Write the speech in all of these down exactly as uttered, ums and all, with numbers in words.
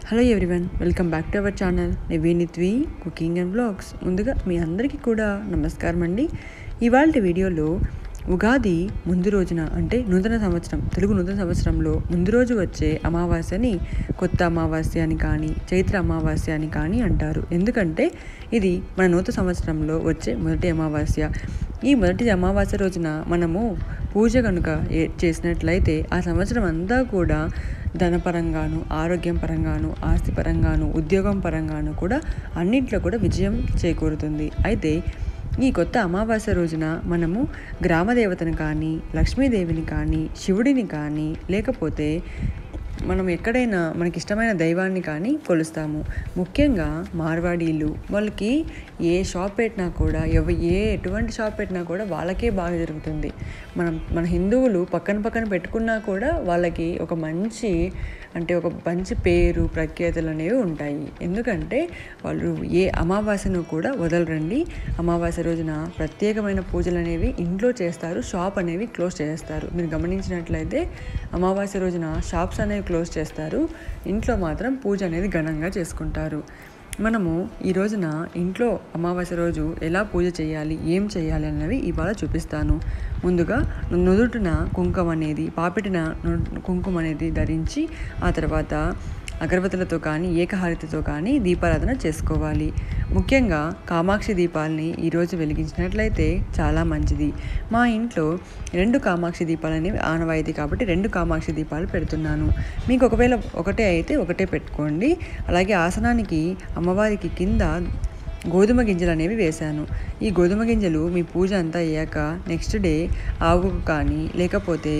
Hello everyone, welcome back to our channel నివేనిత్వి cooking and blogs. ముందుగా మీ అందరికీ కూడా నమస్కారం అండి. ఇవాళ వీడియోలో ఉగాది ముందు రోజున అంటే నూతన సంవత్సరం తెలుగు నూతన సంవత్సరంలో ముందు రోజు వచ్చే అమావాస్యని కొత్త అమావాస్య అని కానీ చైత్ర అమావాస్య అని కానీ అంటారు. ఎందుకంటే ఇది మన నూతన సంవత్సరంలో వచ్చే మొదటి అమావాస్య. ఈ మొదటి అమావాస్య రోజున మనము పూజ కనుక చేసినట్లయితే ఆ సంవత్సరం అంతా కూడా ధనపరంగాను, ఆరోగ్యం పరంగాను, ఆస్తి పరంగాను, ఉద్యోగం పరంగాను కూడా అన్నింట్లో కూడా విజయం చేకూరుతుంది. అయితే ఈ కొత్త అమావాస్య రోజున మనము గ్రామదేవతను కానీ, లక్ష్మీదేవిని కానీ, శివుడిని కానీ, లేకపోతే మనం ఎక్కడైనా మనకి ఇష్టమైన దైవాన్ని కానీ కొలుస్తాము. ముఖ్యంగా మార్వాడీలు వాళ్ళకి ఏ షాప్ పెట్టినా కూడా ఎవ ఏ ఎటువంటి షాప్ పెట్టినా కూడా వాళ్ళకే బాగా జరుగుతుంది. మనం మన హిందువులు పక్కన పక్కన పెట్టుకున్నా కూడా వాళ్ళకి ఒక మంచి అంటే ఒక మంచి పేరు ప్రఖ్యాతులు అనేవి ఉంటాయి. ఎందుకంటే వాళ్ళు ఏ అమావాస్యను కూడా వదలరండి. అమావాస్య రోజున ప్రత్యేకమైన పూజలు అనేవి ఇంట్లో చేస్తారు, షాప్ అనేవి క్లోజ్ చేస్తారు. మీరు గమనించినట్లయితే అమావాస్య రోజున షాప్స్ అనేవి క్లోజ్ చేస్తారు, ఇంట్లో మాత్రం పూజ అనేది ఘనంగా చేసుకుంటారు. మనము ఈ రోజున ఇంట్లో అమావాస్య రోజు ఎలా పూజ చేయాలి, ఏం చేయాలి అన్నవి ఇవాళ చూపిస్తాను. ముందుగా నుదుటిన కుంకుమ అనేది పాపిటిన కుంకుమ అనేది ధరించి ఆ తర్వాత అగరబత్తులతో కానీ ఏకహారతితో కానీ దీపారాధన చేసుకోవాలి. ముఖ్యంగా కామాక్షి దీపాలని ఈరోజు వెలిగించినట్లయితే చాలా మంచిది. మా ఇంట్లో రెండు కామాక్షి దీపాలు అనేవి ఆనవాయితీ కాబట్టి రెండు కామాక్షి దీపాలు పెడుతున్నాను. మీకు ఒకవేళ ఒకటే అయితే ఒకటే పెట్టుకోండి. అలాగే ఆసనానికి అమ్మవారికి కింద గోధుమ గింజలు అనేవి వేశాను. ఈ గోధుమ గింజలు మీ పూజ అంతా అయ్యాక నెక్స్ట్ డే ఆవుకు కానీ లేకపోతే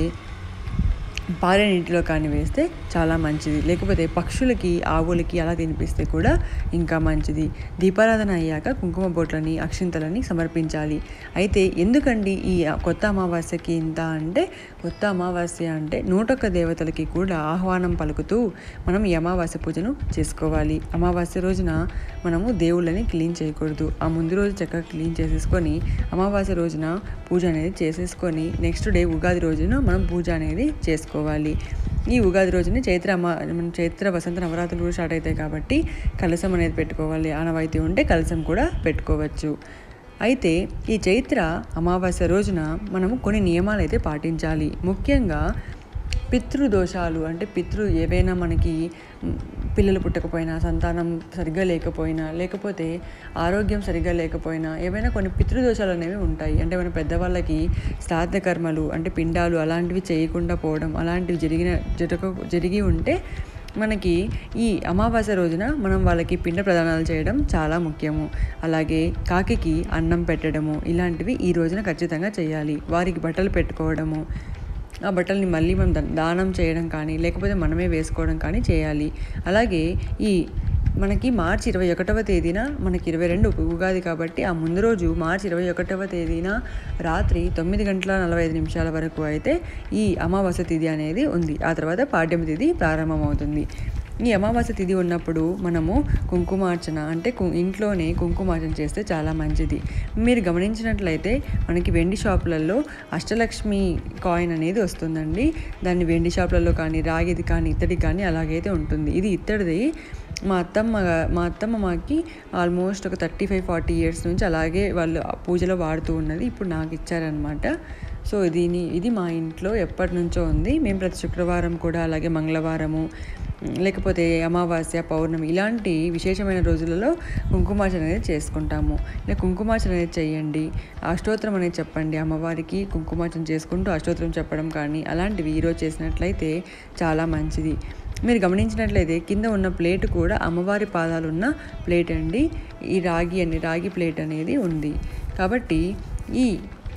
పారే నీటిలో కానీ వేస్తే చాలా మంచిది. లేకపోతే పక్షులకి, ఆవులకి అలా తినిపిస్తే కూడా ఇంకా మంచిది. దీపారాధన అయ్యాక కుంకుమ బొట్లని, అక్షింతలని సమర్పించాలి. అయితే ఎందుకండి ఈ కొత్త అమావాస్యకి ఇంత అంటే, కొత్త అమావాస్య అంటే నూటొక్క దేవతలకి కూడా ఆహ్వానం పలుకుతూ మనం ఈ అమావాస్య పూజను చేసుకోవాలి. అమావాస్య రోజున మనము దేవుళ్ళని క్లీన్ చేయకూడదు. ఆ ముందు రోజు చక్కగా క్లీన్ చేసేసుకొని అమావాస్య రోజున పూజ అనేది చేసేసుకొని నెక్స్ట్ డే ఉగాది రోజున మనం పూజ అనేది చేసుకోవాలి. ఈ ఉగాది రోజున చైత్ర అమా చైత్ర వసంత నవరాత్రులు కూడా స్టార్ట్ అవుతాయి కాబట్టి కలశం అనేది పెట్టుకోవాలి. ఆనవాయితీ ఉంటే కలశం కూడా పెట్టుకోవచ్చు. అయితే ఈ చైత్ర అమావాస్య రోజున మనము కొన్ని నియమాలు అయితే పాటించాలి. ముఖ్యంగా పితృదోషాలు అంటే పితృ ఏవైనా మనకి పిల్లలు పుట్టకపోయినా, సంతానం సరిగ్గా లేకపోయినా, లేకపోతే ఆరోగ్యం సరిగ్గా లేకపోయినా ఏవైనా కొన్ని పితృదోషాలు అనేవి ఉంటాయి. అంటే మన పెద్దవాళ్ళకి శ్రాద్ధ కర్మలు అంటే పిండాలు అలాంటివి చేయకుండా పోవడం అలాంటివి జరిగిన జరగ జరిగి ఉంటే మనకి ఈ అమావాస్య రోజున మనం వాళ్ళకి పిండ ప్రదానాలు చేయడం చాలా ముఖ్యము. అలాగే కాకికి అన్నం పెట్టడము ఇలాంటివి ఈ రోజున ఖచ్చితంగా చేయాలి. వారికి బట్టలు పెట్టుకోవడము, ఆ బట్టల్ని మళ్ళీ మనం దానం చేయడం కానీ లేకపోతే మనమే వేసుకోవడం కానీ చేయాలి. అలాగే ఈ మనకి మార్చి ఇరవై ఒకటవ తేదీన మనకి ఇరవై రెండు ఉగాది కాబట్టి ఆ ముందు రోజు మార్చి ఇరవై ఒకటవ తేదీన రాత్రి తొమ్మిది గంటల నలభై ఐదు నిమిషాల వరకు అయితే ఈ అమావాస్య తిథి అనేది ఉంది. ఆ తర్వాత పాడ్యమి తిథి ప్రారంభమవుతుంది. ఈ అమావాస్య తిథి ఉన్నప్పుడు మనము కుంకుమార్చన అంటే ఇంట్లోనే కుంకుమార్చన చేస్తే చాలా మంచిది. మీరు గమనించినట్లయితే మనకి వెండి షాపులలో అష్టలక్ష్మి కాయిన్ అనేది వస్తుందండి. దాన్ని వెండి షాపులలో కానీ రాగిది కానీ ఇత్తడి కానీ అలాగైతే ఉంటుంది. ఇది ఇత్తడిది. మా అత్తమ్మ మా అత్తమ్మ మాకి ఆల్మోస్ట్ ఒక థర్టీ ఫైవ్ ఫార్టీ ఇయర్స్ నుంచి అలాగే వాళ్ళు పూజలో వాడుతూ ఉన్నది. ఇప్పుడు నాకు ఇచ్చారనమాట. సో దీని ఇది మా ఇంట్లో ఎప్పటి నుంచో ఉంది. మేము ప్రతి శుక్రవారం కూడా అలాగే మంగళవారము లేకపోతే అమావాస్య, పౌర్ణమి ఇలాంటి విశేషమైన రోజులలో కుంకుమార్చన అనేది చేసుకుంటాము. ఇలా కుంకుమార్చన అనేది చేయండి. అష్టోత్తరం అనేది చెప్పండి. అమ్మవారికి కుంకుమార్చన చేసుకుంటూ అష్టోత్తరం చెప్పడం కానీ అలాంటివి ఈరోజు చేసినట్లయితే చాలా మంచిది. మీరు గమనించినట్లయితే కింద ఉన్న ప్లేట్ కూడా అమ్మవారి పాదాలు ఉన్న ప్లేట్ అండి. ఈ రాగి అని రాగి ప్లేట్ అనేది ఉంది. కాబట్టి ఈ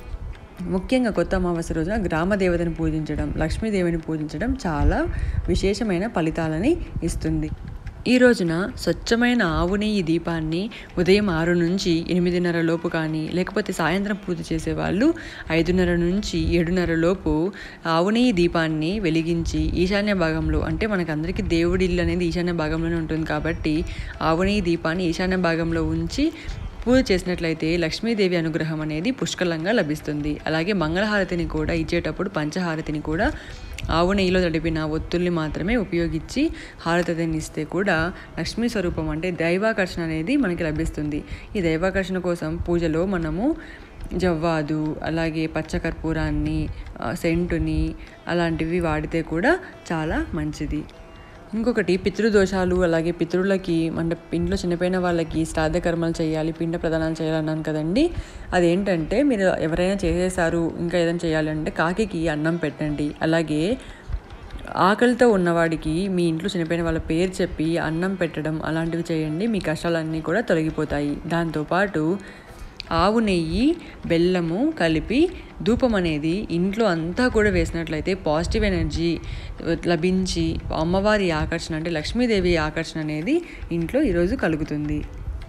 ముఖ్యంగా కొత్త అమావాస్య రోజున గ్రామదేవతను పూజించడం, లక్ష్మీదేవిని పూజించడం చాలా విశేషమైన ఫలితాలని ఇస్తుంది. ఈ రోజున స్వచ్ఛమైన ఆవు నెయ్యి దీపాన్ని ఉదయం ఆరు నుంచి ఎనిమిదిన్నర లోపు కానీ లేకపోతే సాయంత్రం పూజ చేసేవాళ్ళు ఐదున్నర నుంచి ఏడున్నర లోపు ఆవు నెయ్యి దీపాన్ని వెలిగించి ఈశాన్య భాగంలో అంటే మనకందరికీ దేవుడి ఇల్లు అనేది ఈశాన్య భాగంలోనే ఉంటుంది కాబట్టి ఆవు నెయ్యి దీపాన్ని ఈశాన్య భాగంలో ఉంచి పూజ చేసినట్లయితే లక్ష్మీదేవి అనుగ్రహం అనేది పుష్కలంగా లభిస్తుంది. అలాగే మంగళహారతిని కూడా ఇచ్చేటప్పుడు పంచహారతిని కూడా ఆవు నెయ్యిలో తడిపిన ఒత్తుల్ని మాత్రమే ఉపయోగించి హారతిని ఇస్తే కూడా లక్ష్మీ స్వరూపం అంటే దైవాకర్షణ అనేది మనకి లభిస్తుంది. ఈ దైవాకర్షణ కోసం పూజలో మనము జవ్వాదు, అలాగే పచ్చకర్పూరాన్ని, సెంటుని అలాంటివి వాడితే కూడా చాలా మంచిది. ఇంకొకటి పితృదోషాలు, అలాగే పితృలకి అంటే ఇంట్లో చనిపోయిన వాళ్ళకి శ్రాద్ధ కర్మలు చేయాలి, పిండ ప్రదానాలు చేయాలన్నాను కదండి. అదేంటంటే మీరు ఎవరైనా చేసేసారు ఇంకా ఏదైనా చేయాలంటే కాకికి అన్నం పెట్టండి. అలాగే ఆకలితో ఉన్నవాడికి మీ ఇంట్లో చనిపోయిన వాళ్ళ పేరు చెప్పి అన్నం పెట్టడం అలాంటివి చేయండి. మీ కష్టాలన్నీ కూడా తొలగిపోతాయి. దాంతోపాటు ఆవు నెయ్యి, బెల్లము కలిపి ధూపం అనేది ఇంట్లో అంతా కూడా వేసినట్లయితే పాజిటివ్ ఎనర్జీ లభించి అమ్మవారి ఆకర్షణ అంటే లక్ష్మీదేవి ఆకర్షణ అనేది ఇంట్లో ఈరోజు కలుగుతుంది.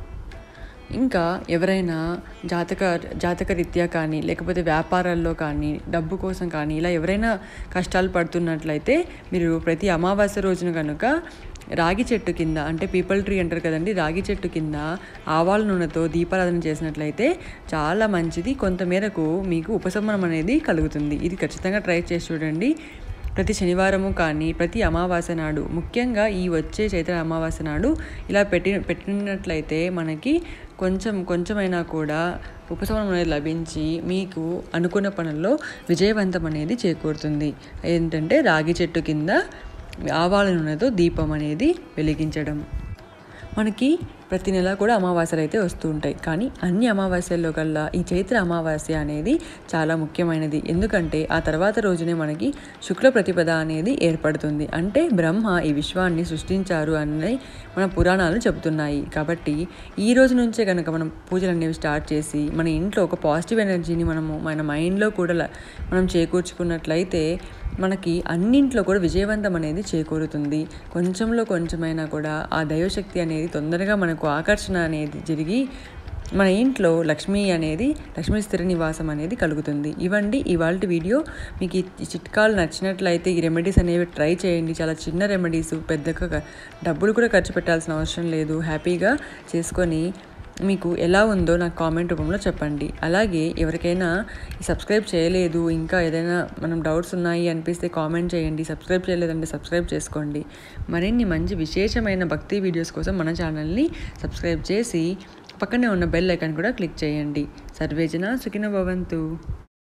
ఇంకా ఎవరైనా జాతక జాతక రీత్యా కానీ లేకపోతే వ్యాపారాల్లో కానీ డబ్బు కోసం కానీ ఇలా ఎవరైనా కష్టాలు పడుతున్నట్లయితే మీరు ప్రతి అమావాస్య రోజున కనుక రాగి చెట్టు కింద అంటే పీపల్ ట్రీ అంటారు కదండి, రాగి చెట్టు కింద ఆవాల నూనెతో దీపారాధన చేసినట్లయితే చాలా మంచిది. కొంతమేరకు మీకు ఉపశమనం అనేది కలుగుతుంది. ఇది ఖచ్చితంగా ట్రై చేసి చూడండి. ప్రతి శనివారము కానీ ప్రతి అమావాస్య నాడు, ముఖ్యంగా ఈ వచ్చే చైత్ర అమావాస్య నాడు ఇలా పెట్టి పెట్టినట్లయితే మనకి కొంచెం కొంచెమైనా కూడా ఉపశమనం అనేది లభించి మీకు అనుకున్న పనుల్లో విజయవంతం అనేది చేకూరుతుంది. ఏంటంటే రాగి చెట్టు కింద ఆవాల నూనెతో దీపం అనేది వెలిగించడం. మనకి ప్రతి నెల కూడా అమావాస్యలు అయితే వస్తూ ఉంటాయి, కానీ అన్ని అమావాస్యల్లో కల్లా ఈ చైత్ర అమావాస్య అనేది చాలా ముఖ్యమైనది. ఎందుకంటే ఆ తర్వాత రోజునే మనకి శుక్ల ప్రతిపద అనేది ఏర్పడుతుంది. అంటే బ్రహ్మ ఈ విశ్వాన్ని సృష్టించారు అని మన పురాణాలు చెబుతున్నాయి. కాబట్టి ఈ రోజు నుంచే కనుక మనం పూజలు అనేవి స్టార్ట్ చేసి మన ఇంట్లో ఒక పాజిటివ్ ఎనర్జీని మనము మన మైండ్లో కూడా మనం చేకూర్చుకున్నట్లయితే మనకి అన్నింట్లో కూడా విజయవంతం అనేది చేకూరుతుంది. కొంచెంలో కొంచెమైనా కూడా ఆ దైవశక్తి అనేది తొందరగా మనకు ఆకర్షణ అనేది జరిగి మన ఇంట్లో లక్ష్మీ అనేది లక్ష్మీ స్థిర నివాసం అనేది కలుగుతుంది. ఇవండి ఇవాల్టి వీడియో. మీకు ఈ చిట్కాలు నచ్చినట్లయితే ఈ రెమెడీస్ అనేవి ట్రై చేయండి. చాలా చిన్న రెమెడీస్, పెద్దగా డబ్బులు కూడా ఖర్చు పెట్టాల్సిన అవసరం లేదు. హ్యాపీగా చేసుకొని మీకు ఎలా ఉందో నాకు కామెంట్ రూపంలో చెప్పండి. అలాగే ఎవరికైనా సబ్స్క్రైబ్ చేయలేదు, ఇంకా ఏదైనా మనం డౌట్స్ ఉన్నాయి అనిపిస్తే కామెంట్ చేయండి. సబ్స్క్రైబ్ చేయలేదంటే సబ్స్క్రైబ్ చేసుకోండి. మరిన్ని మంచి విశేషమైన భక్తి వీడియోస్ కోసం మన ఛానల్ని సబ్స్క్రైబ్ చేసి పక్కనే ఉన్న బెల్ ఐకాన్ కూడా క్లిక్ చేయండి. సర్వేజన సుఖినో భవంతు.